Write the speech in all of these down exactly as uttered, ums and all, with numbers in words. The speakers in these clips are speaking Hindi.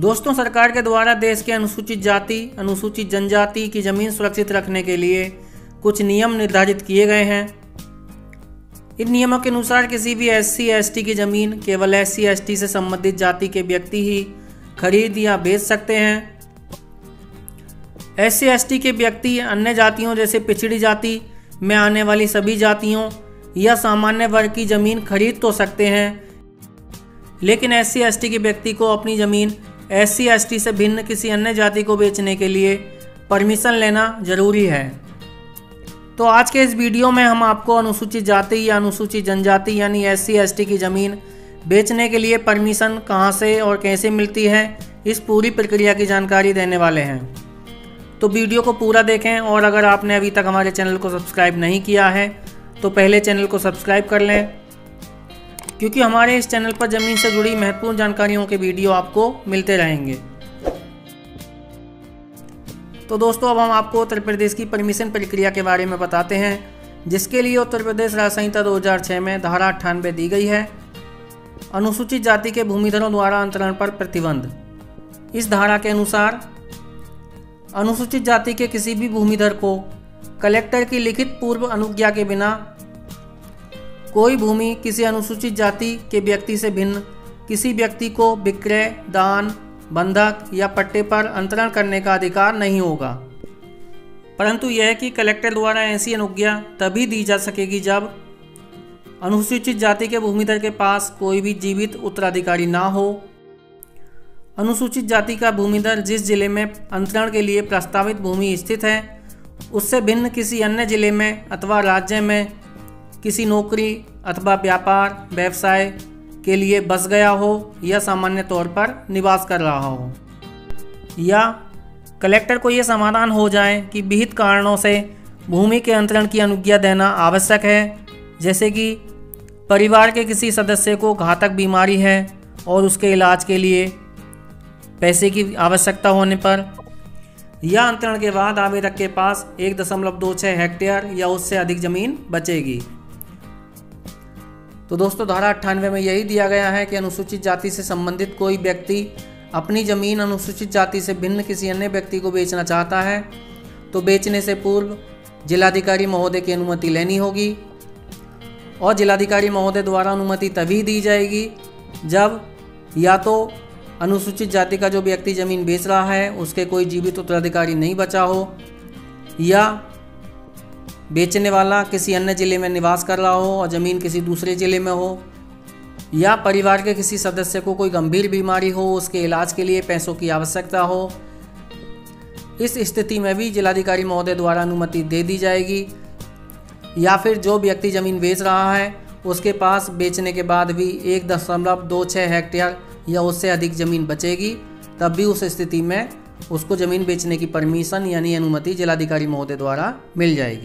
दोस्तों, सरकार के द्वारा देश के अनुसूचित जाति अनुसूचित जनजाति की ज़मीन सुरक्षित रखने के लिए कुछ नियम निर्धारित किए गए हैं। इन नियमों के अनुसार किसी भी एस सी एस टी की ज़मीन केवल एस सी एस टी से संबंधित जाति के व्यक्ति ही खरीद या बेच सकते हैं। एस सी एस टी के व्यक्ति अन्य जातियों जैसे पिछड़ी जाति में आने वाली सभी जातियों या सामान्य वर्ग की ज़मीन खरीद तो सकते हैं, लेकिन एस सी एस टी के व्यक्ति को अपनी ज़मीन एस सी एस टी से भिन्न किसी अन्य जाति को बेचने के लिए परमिशन लेना जरूरी है। तो आज के इस वीडियो में हम आपको अनुसूचित जाति या अनुसूचित जनजाति यानी एस सी एस टी की ज़मीन बेचने के लिए परमिशन कहां से और कैसे मिलती है, इस पूरी प्रक्रिया की जानकारी देने वाले हैं। तो वीडियो को पूरा देखें, और अगर आपने अभी तक हमारे चैनल को सब्सक्राइब नहीं किया है तो पहले चैनल को सब्सक्राइब कर लें, क्योंकि हमारे इस चैनल पर ज़मीन से जुड़ी महत्वपूर्ण जानकारियों के वीडियो आपको मिलते रहेंगे। तो दोस्तों, अब हम आपको उत्तर प्रदेश की परमिशन प्रक्रिया के बारे में बताते हैं, जिसके लिए उत्तर प्रदेश राज्य संहिता दो हज़ार छह में धारा अट्ठानवे दी गई है, अनुसूचित जाति के भूमिधरों द्वारा अंतरण पर प्रतिबंध। इस धारा के अनुसार अनुसूचित जाति के किसी भी भूमिधर को कलेक्टर की लिखित पूर्व अनुज्ञा के बिना कोई भूमि किसी अनुसूचित जाति के व्यक्ति से भिन्न किसी व्यक्ति को विक्रय, दान, बंधक या पट्टे पर अंतरण करने का अधिकार नहीं होगा, परंतु यह कि कलेक्टर द्वारा ऐसी अनुज्ञा तभी दी जा सकेगी जब अनुसूचित जाति के भूमिधर के पास कोई भी जीवित उत्तराधिकारी ना हो, अनुसूचित जाति का भूमिधर जिस जिले में अंतरण के लिए प्रस्तावित भूमि स्थित है उससे भिन्न किसी अन्य जिले में अथवा राज्य में किसी नौकरी अथवा व्यापार व्यवसाय के लिए बस गया हो या सामान्य तौर पर निवास कर रहा हो, या कलेक्टर को यह समाधान हो जाए कि विहित कारणों से भूमि के अंतरण की अनुज्ञा देना आवश्यक है, जैसे कि परिवार के किसी सदस्य को घातक बीमारी है और उसके इलाज के लिए पैसे की आवश्यकता होने पर, या अंतरण के बाद आवेदक के पास एक दशमलव दो छः हेक्टेयर या उससे अधिक ज़मीन बचेगी। तो दोस्तों, धारा अट्ठानवे में यही दिया गया है कि अनुसूचित जाति से संबंधित कोई व्यक्ति अपनी ज़मीन अनुसूचित जाति से भिन्न किसी अन्य व्यक्ति को बेचना चाहता है तो बेचने से पूर्व जिलाधिकारी महोदय की अनुमति लेनी होगी, और जिलाधिकारी महोदय द्वारा अनुमति तभी दी जाएगी जब या तो अनुसूचित जाति का जो व्यक्ति ज़मीन बेच रहा है उसके कोई जीवित उत्तराधिकारी नहीं बचा हो, या बेचने वाला किसी अन्य ज़िले में निवास कर रहा हो और ज़मीन किसी दूसरे ज़िले में हो, या परिवार के किसी सदस्य को कोई गंभीर बीमारी हो, उसके इलाज के लिए पैसों की आवश्यकता हो। इस स्थिति में भी जिलाधिकारी महोदय द्वारा अनुमति दे दी जाएगी, या फिर जो व्यक्ति ज़मीन बेच रहा है उसके पास बेचने के बाद भी एक दशमलव दो छः हेक्टेयर या उससे अधिक ज़मीन बचेगी, तब भी उस स्थिति में उसको ज़मीन बेचने की परमिशन यानी अनुमति जिलाधिकारी महोदय द्वारा मिल जाएगी।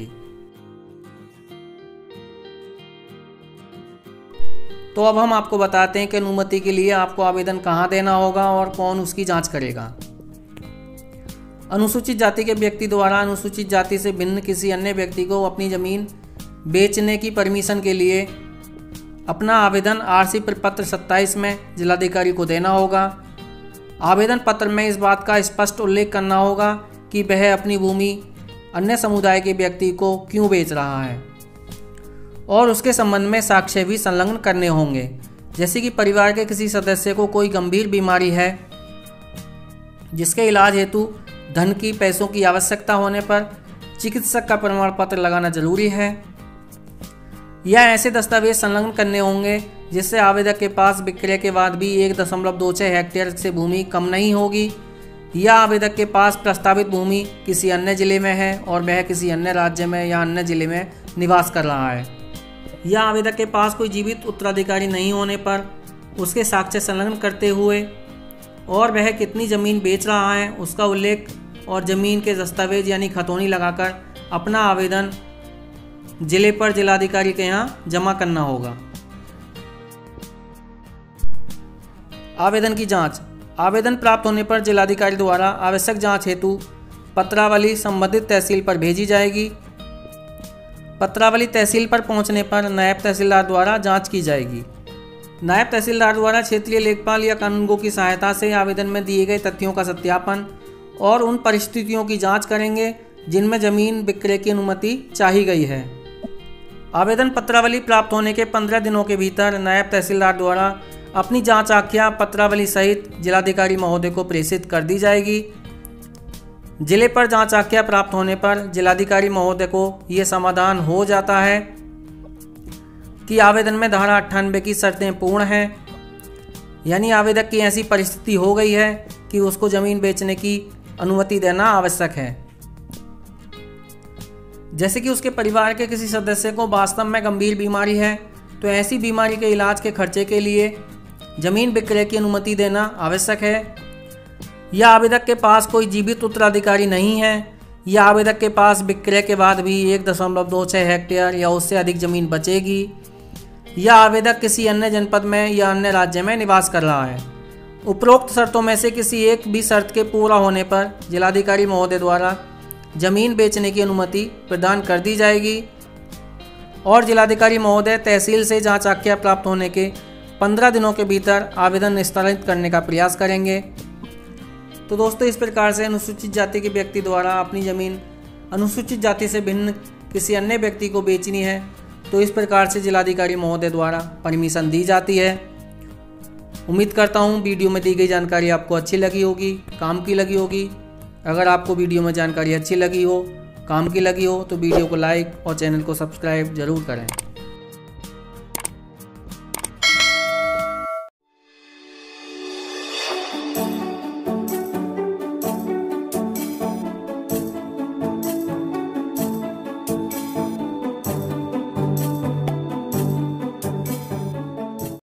तो अब हम आपको बताते हैं कि अनुमति के लिए आपको आवेदन कहाँ देना होगा और कौन उसकी जांच करेगा। अनुसूचित जाति के व्यक्ति द्वारा अनुसूचित जाति से भिन्न किसी अन्य व्यक्ति को अपनी ज़मीन बेचने की परमिशन के लिए अपना आवेदन आरसी प्रपत्र सत्ताईस में जिलाधिकारी को देना होगा। आवेदन पत्र में इस बात का स्पष्ट उल्लेख करना होगा कि वह अपनी भूमि अन्य समुदाय के व्यक्ति को क्यों बेच रहा है, और उसके संबंध में साक्ष्य भी संलग्न करने होंगे, जैसे कि परिवार के किसी सदस्य को कोई गंभीर बीमारी है जिसके इलाज हेतु धन की पैसों की आवश्यकता होने पर चिकित्सक का प्रमाण पत्र लगाना जरूरी है, या ऐसे दस्तावेज संलग्न करने होंगे जिससे आवेदक के पास विक्रय के बाद भी एक दशमलव दो छः हेक्टेयर से भूमि कम नहीं होगी, या आवेदक के पास प्रस्तावित भूमि किसी अन्य जिले में है और वह किसी अन्य राज्य में या अन्य जिले में निवास कर रहा है, या आवेदक के पास कोई जीवित उत्तराधिकारी नहीं होने पर उसके साक्ष्य संलग्न करते हुए और वह कितनी ज़मीन बेच रहा है उसका उल्लेख और ज़मीन के दस्तावेज यानी खतौनी लगाकर अपना आवेदन जिले पर जिलाधिकारी के यहाँ जमा करना होगा। आवेदन की जांच। आवेदन प्राप्त होने पर जिलाधिकारी द्वारा आवश्यक जांच हेतु पत्रावली संबंधित तहसील पर भेजी जाएगी। पत्रावली तहसील पर पहुंचने पर नायब तहसीलदार द्वारा जांच की जाएगी। नायब तहसीलदार द्वारा क्षेत्रीय लेखपाल या कानूनगो की सहायता से आवेदन में दिए गए तथ्यों का सत्यापन और उन परिस्थितियों की जांच करेंगे जिनमें जमीन विक्रय की अनुमति चाही गई है। आवेदन पत्रावली प्राप्त होने के पंद्रह दिनों के भीतर नायब तहसीलदार द्वारा अपनी जांच आख्या पत्रावली सहित जिलाधिकारी महोदय को प्रेषित कर दी जाएगी। जिले पर जांच आख्या प्राप्त होने पर जिलाधिकारी महोदय को ये समाधान हो जाता है कि आवेदन में धारा अट्ठानबे की शर्तें पूर्ण हैं, यानी आवेदक की ऐसी परिस्थिति हो गई है कि उसको ज़मीन बेचने की अनुमति देना आवश्यक है। जैसे कि उसके परिवार के किसी सदस्य को वास्तव में गंभीर बीमारी है, तो ऐसी बीमारी के इलाज के खर्चे के लिए ज़मीन विक्रय की अनुमति देना आवश्यक है। या आवेदक के पास कोई जीवित उत्तराधिकारी नहीं है, या आवेदक के पास विक्रय के बाद भी एक दशमलव दो छः हेक्टेयर या उससे अधिक ज़मीन बचेगी, या आवेदक किसी अन्य जनपद में या अन्य राज्य में निवास कर रहा है। उपरोक्त शर्तों में से किसी एक भी शर्त के पूरा होने पर जिलाधिकारी महोदय द्वारा जमीन बेचने की अनुमति प्रदान कर दी जाएगी और जिलाधिकारी महोदय तहसील से जांच आख्या प्राप्त होने के पंद्रह दिनों के भीतर आवेदन निस्तारित करने का प्रयास करेंगे। तो दोस्तों, इस प्रकार से अनुसूचित जाति के व्यक्ति द्वारा अपनी ज़मीन अनुसूचित जाति से भिन्न किसी अन्य व्यक्ति को बेचनी है तो इस प्रकार से जिलाधिकारी महोदय द्वारा परमिशन दी जाती है। उम्मीद करता हूँ वीडियो में दी गई जानकारी आपको अच्छी लगी होगी, काम की लगी होगी। अगर आपको वीडियो में जानकारी अच्छी लगी हो, काम की लगी हो तो वीडियो को लाइक और चैनल को सब्सक्राइब जरूर करें।